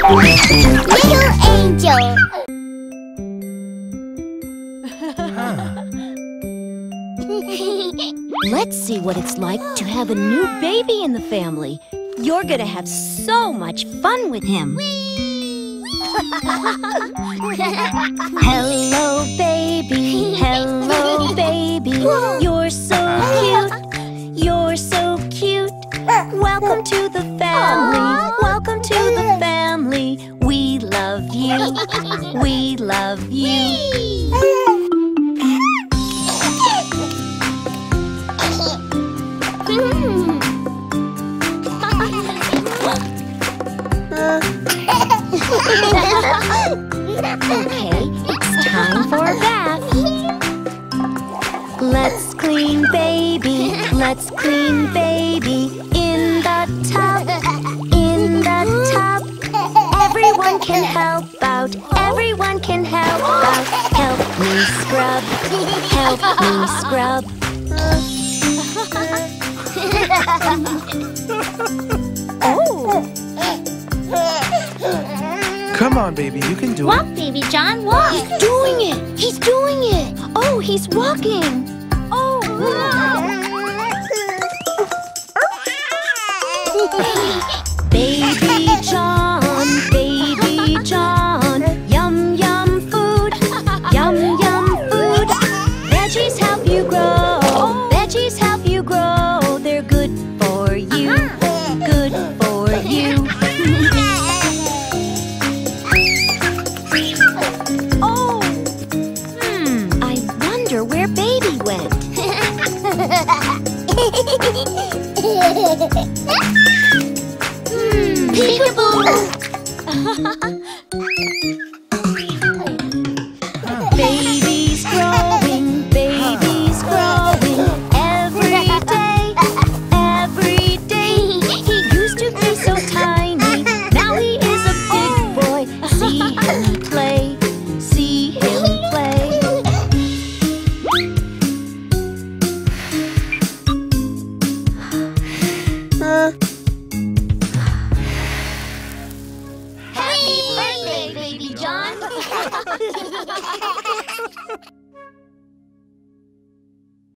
Little angel. Let's see what it's like to have a new baby in the family. You're gonna have so much fun with him. Hello, baby. Hello, baby. You're so cute. You're so cute. Welcome to the family. Welcome to the family. We love you. We love you. Okay, it's time for a bath. Let's clean baby. Let's clean baby in the tub. In the tub. Everyone can help out. Everyone can help out. Help me scrub. Help me scrub. Oh! Come on, baby, you can do it. Walk, baby John, walk. He's doing it! He's doing it! Oh, he's walking! Oh! Baby John, yum yum food, yum yum food. Veggies help you grow, veggies help you grow. They're good for you, good for you. Oh, I wonder where baby went. Peekaboo! Baby's growing, baby's growing every day, every day. He used to be so tiny, now he is a big boy. See him play, see him play. Happy birthday, baby John!